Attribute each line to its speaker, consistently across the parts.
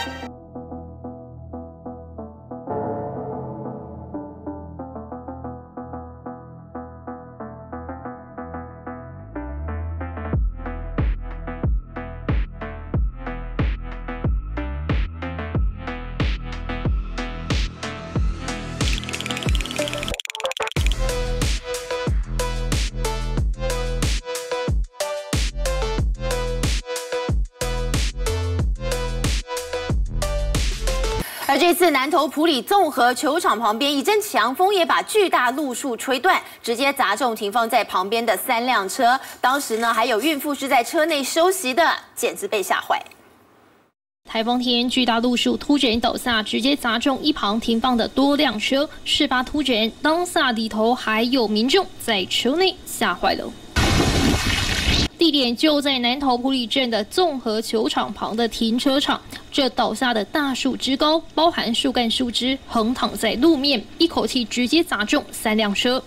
Speaker 1: 而这次南投埔里综合球场旁边一阵强风，也把巨大路树吹断，直接砸中停放在旁边的3辆车。当时呢，还有孕妇是在车内休息的，简直被吓坏。
Speaker 2: 台风天，巨大路树突然倒下，直接砸中一旁停放的多辆车。事发突然，当下里头还有民众在车内吓坏了。 地点就在南投埔里镇的综合球场旁的停车场。这倒下的大树枝高，包含树干、树枝，横躺在路面，一口气直接砸中3辆车。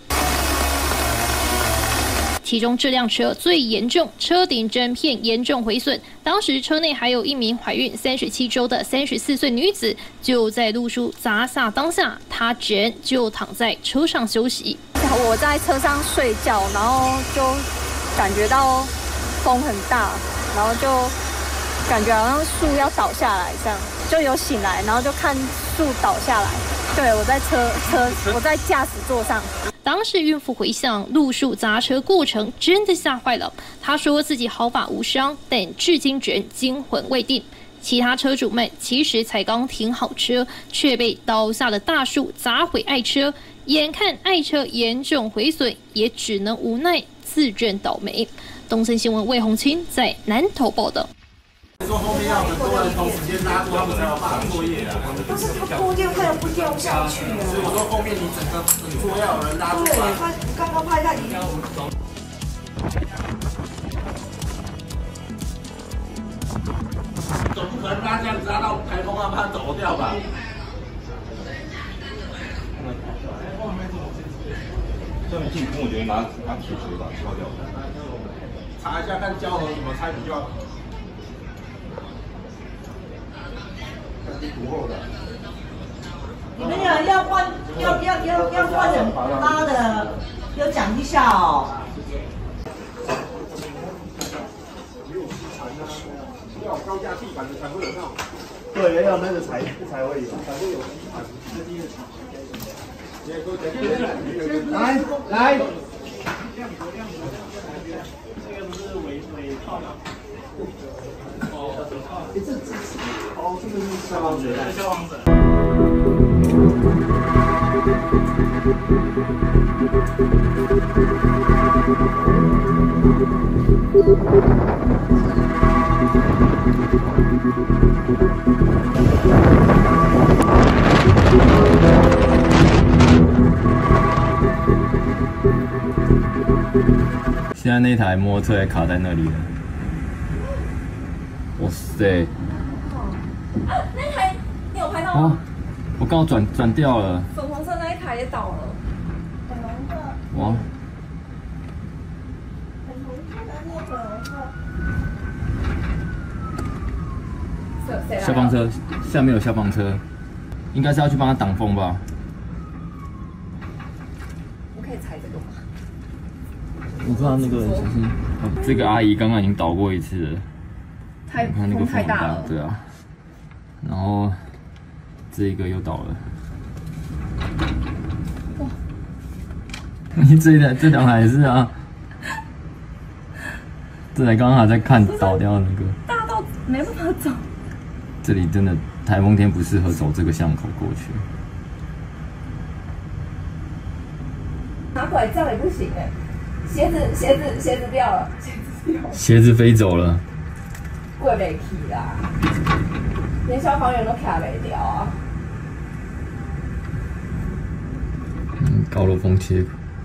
Speaker 2: 其中这辆车最严重，车顶整片严重毁损。当时车内还有一名怀孕37周的34岁女子。就在路树砸下当下，她人就躺在车上休息。
Speaker 3: 我在车上睡觉，然后就感觉到 风很大，然后就感觉好像树要倒下来，这样就有醒来，然后就看树倒下来。对，我在我在驾驶座上。
Speaker 2: 当时孕妇回想路树砸车过程，真的吓坏了。她说自己毫发无伤，但至今仍惊魂未定。其他车主们其实才刚停好车，却被倒下的大树砸毁爱车。眼看爱车严重毁损，也只能无奈自认倒霉。 东森新闻魏红清在南投报道。
Speaker 4: 说后面要很多人同时间拉住，他们才有办法作业啊。
Speaker 5: 但是它脱掉，它又不掉下去啊。
Speaker 4: 所以说后面你整桌要有人拉住。
Speaker 5: 对，他刚刚拍下你。
Speaker 4: 总不可能拉这样拉到台风让它走掉吧？
Speaker 6: 这样进攻，我觉得拿铁锤把它敲掉。
Speaker 4: 查一下看胶盒怎么拆比较不厚的。
Speaker 5: 你们俩要换人拉的，要讲一下哦。
Speaker 4: 要高架地板的才会有那种。
Speaker 7: 对，要那个才会有，才会有地板。来。 哦，这个是消防水弹。消防水。
Speaker 8: 现在那台摩托车也卡在那里了。哇塞！
Speaker 3: 那台你有拍到吗？
Speaker 8: 我刚好转掉了。
Speaker 3: 粉红色那一台也倒了。粉红色。
Speaker 8: 哇！
Speaker 5: 粉红色的那个
Speaker 8: 消防车下面有消防车，应该是要去帮他挡风吧？
Speaker 3: 我可以踩这个吗？
Speaker 8: 我知道那个小心，这个阿姨刚刚已经倒过一次了。你看那个风很大，对啊。然后这个又倒了。哇！你这两台也是啊。这台刚刚还在看倒掉的那个。
Speaker 3: 大到没办法走。
Speaker 8: 这里真的台风天不适合走这个巷口过去。
Speaker 3: 拿拐杖也不行哎，鞋子掉了，
Speaker 8: 鞋子飞走了。
Speaker 3: 过不去啦，连消防员都卡不掉啊。
Speaker 8: 高楼风切。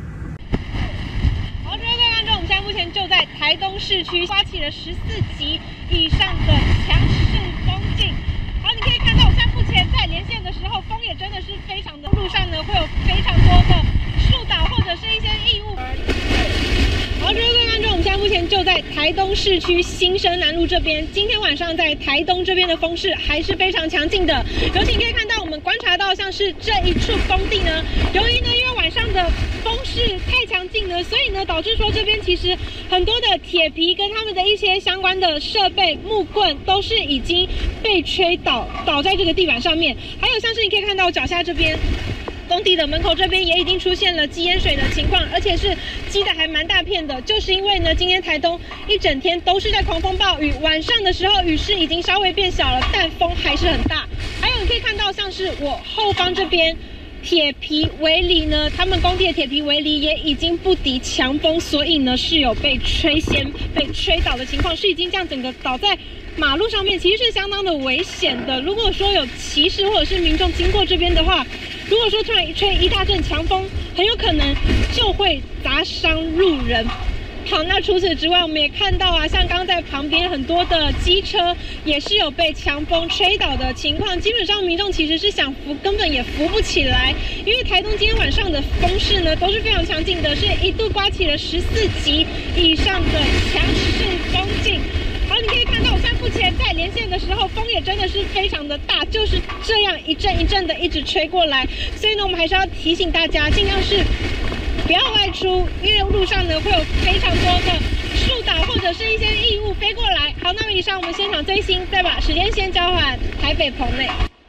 Speaker 2: 好，各位观众，我们现在目前就在台东市区刮起了14级以上的强势风劲。好，你可以看到，我现在目前在连线的时候，风也真的是非常的，路上呢会有非常多的树倒或者是一些异物。好，各位观众，我们现在目前就在台东
Speaker 9: 市区新生南路这边，今天晚上在台东这边的风势还是非常强劲的。尤其可以看到，我们观察到像是这一处工地呢，由于呢因为晚上的风势太强劲了，所以呢导致说这边其实很多的铁皮跟他们的一些相关的设备木棍都是已经被吹倒在这个地板上面。还有像是你可以看到脚下这边。工地的门口这边也已经出现了积淹水的情况，而且是积的还蛮大片的，就是因为呢，今天台东一整天都是在狂风暴雨，晚上的时候雨势已经稍微变小了，但风还是很大。还有你可以看到，像是我后方这边。铁皮围篱呢，他们工地的铁皮围篱也已经不敌强风，所以呢是有被吹倒的情况，是已经这样整个倒在马路上面，其实是相当的危险的。如果说有骑士或者是民众经过这边的话，如果说突然吹一大阵强风，很有可能就会砸伤路人。好，那除此之外，我们也看到啊，像刚在旁边很多的机车也是有被强风吹倒的情况。基本上民众其实是想扶，根本也扶不起来，因为台东今天晚上的风势呢都是非常强劲的，是一度刮起了14级以上的强势风劲。好，你可以看到我现在目前在连线的时候，风也真的是非常的大，就是这样一阵一阵的一直吹过来。所以呢，我们还是要提醒大家，尽量是。不要外出，因为路上呢会有非常多的树倒或者是一些异物飞过来。好，那么以上我们现场最新，再把时间先交还台北棚内。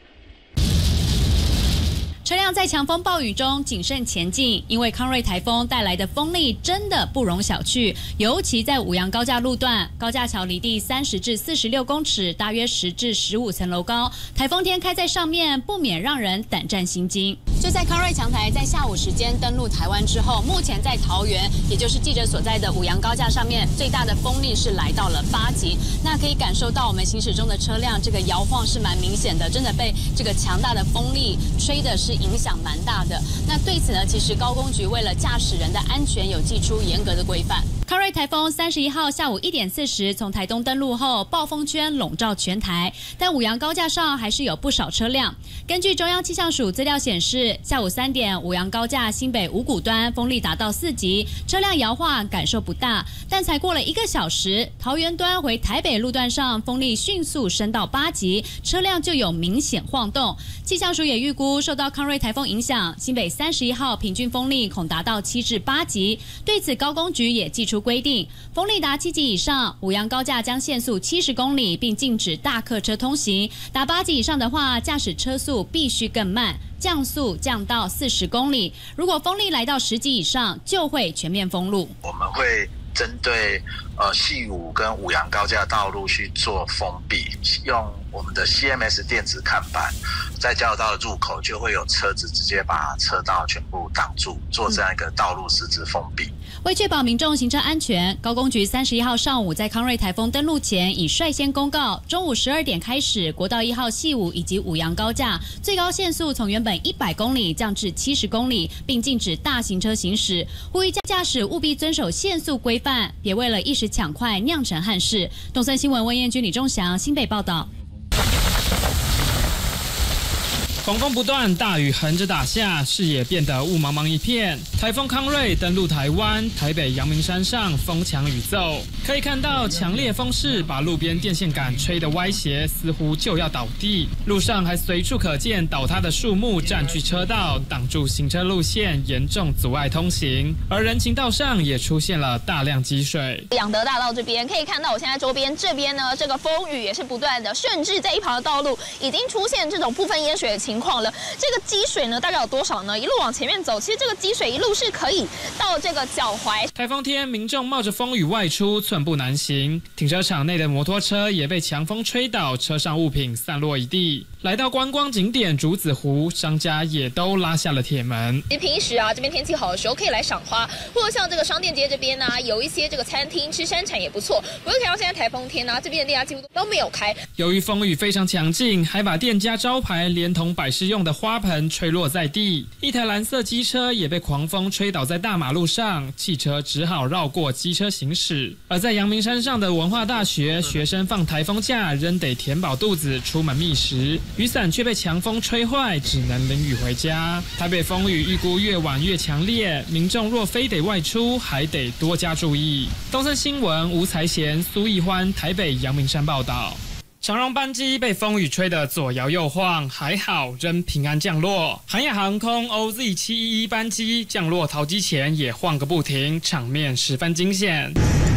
Speaker 10: 车辆在强风暴雨中谨慎前进，因为康瑞台风带来的风力真的不容小觑，尤其在五杨高架路段，高架桥离地30至46公尺，大约10至15层楼高，台风天开在上面，不免让人胆战心惊。就在康瑞强台在下午时间登陆台湾之后，目前在桃园，也就是记者所在的五杨高架上面，最大的风力是来到了8级。那可以感受到我们行驶中的车辆这个摇晃是蛮明显的，真的被这个强大的风力吹的是影响蛮大的。那对此呢，其实高工局为了驾驶人的安全，有祭出严格的规范。康瑞台风31号下午1点40从台东登陆后，暴风圈笼罩全台，但五杨高架上还是有不少车辆。根据中央气象署资料显示，下午3点，五杨高架新北五股端风力达到4级，车辆摇晃感受不大。但才过了1个小时，桃园端回台北路段上风力迅速升到8级，车辆就有明显晃动。气象署也预估，受到康瑞台风影响，新北31号平均风力恐达到7至8级。对此，高工局也祭出规定，风力达7级以上，五杨高架将限速70公里，并禁止大客车通行；达8级以上的话，驾驶车速必须更慢，降速降到40公里。如果风力来到10级以上，就会全面封路。
Speaker 11: 我们会针对细五跟五杨高架道路去做封闭，用我们的 CMS 电子看板，在交流道的入口就会有车子直接把车道全部挡住，做这样一个道路实质封闭。
Speaker 10: 为确保民众行车安全，高工局31号上午在康瑞台风登陆前，已率先公告，中午12点开始，国道1号细五以及五杨高架最高限速从原本100公里降至70公里，并禁止大型车行驶，呼吁驾驶务必遵守限速规范，别为了一时抢快酿成憾事。东森新闻温彦君、李仲祥新北报道。
Speaker 12: 狂风不断，大雨横着打下，视野变得雾茫茫一片。台风康瑞登陆台湾，台北阳明山上风强雨骤，可以看到强烈风势把路边电线杆吹得歪斜，似乎就要倒地。路上还随处可见倒塌的树木占据车道，挡住行车路线，严重阻碍通行。而人行道上也出现了大量积水。
Speaker 13: 养德大道这边可以看到，我现在周边这边呢，这个风雨也是不断的，甚至在一旁的道路已经出现这种部分淹水的情况了。这个积水呢，大概有多少呢？一路往前面走，其实这个积水一路是可以到这个脚踝。
Speaker 12: 台风天，民众冒着风雨外出，寸步难行。停车场内的摩托车也被强风吹倒，车上物品散落一地。来到观光景点竹子湖，商家也都拉下了铁门。
Speaker 13: 平时啊，这边天气好的时候可以来赏花，或者像这个商店街这边呢，有一些这个餐厅吃山产也不错。不过看到现在台风天呢，这边的店家几乎都没有开。
Speaker 12: 由于风雨非常强劲，还把店家招牌连同摆摆饰用的花盆吹落在地，一台蓝色机车也被狂风吹倒在大马路上，汽车只好绕过机车行驶。而在阳明山上的文化大学，学生放台风假仍得填饱肚子出门觅食，雨伞却被强风吹坏，只能淋雨回家。台北风雨预估越晚越强烈，民众若非得外出，还得多加注意。东森新闻吴才贤、苏奕欢，台北阳明山报道。长荣班机被风雨吹得左摇右晃，还好仍平安降落。韩亚航空 OZ711 班机降落桃机前也晃个不停，场面十分惊险。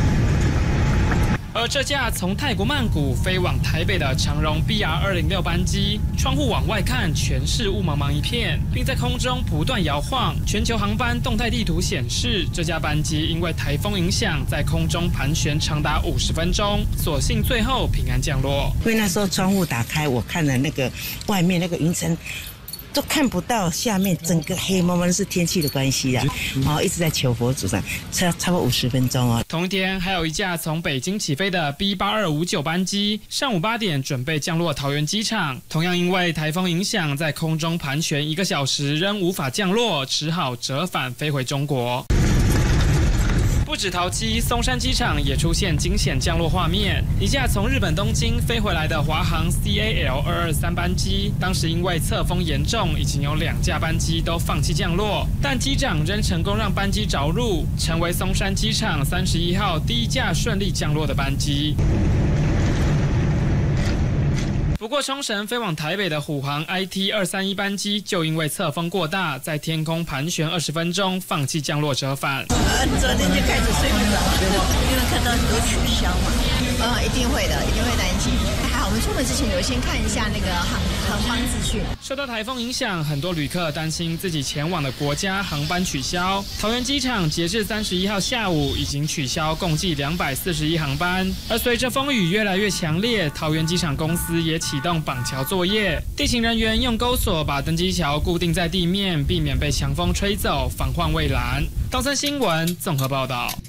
Speaker 12: 而这架从泰国曼谷飞往台北的长荣 BR206 班机，窗户往外看全是雾茫茫一片，并在空中不断摇晃。全球航班动态地图显示，这架班机因为台风影响，在空中盘旋长达50分钟，所幸最后平安降落。
Speaker 14: 因为那时候窗户打开，我看了那个外面那个云层。都看不到下面，整个黑蒙蒙，是天气的关系啊！一直在求佛祖上，差不多50分钟哦。
Speaker 12: 同一天，还有一架从北京起飞的 B8259 班机，上午8点准备降落桃园机场，同样因为台风影响，在空中盘旋1个小时，仍无法降落，只好折返飞回中国。不止桃机，松山机场也出现惊险降落画面。一架从日本东京飞回来的华航 CAL223 班机，当时因为侧风严重，已经有2架班机都放弃降落，但机长仍成功让班机着陆，成为松山机场31号第一架顺利降落的班机。不过，冲绳飞往台北的虎航 IT231 班机就因为侧风过大，在天空盘旋20分钟，放弃降落折返。
Speaker 5: 昨天就开始睡不着，因为看到很多取消嘛。
Speaker 15: 一定会的，一定会担心。还好我们出门之前有先看一下那个航班资讯。
Speaker 12: 受到台风影响，很多旅客担心自己前往的国家航班取消。桃园机场截至31号下午已经取消共计241航班。而随着风雨越来越强烈，桃园机场公司也启动绑桥作业，地勤人员用钩索把登机桥固定在地面，避免被强风吹走，防患未然。东森新闻综合报道。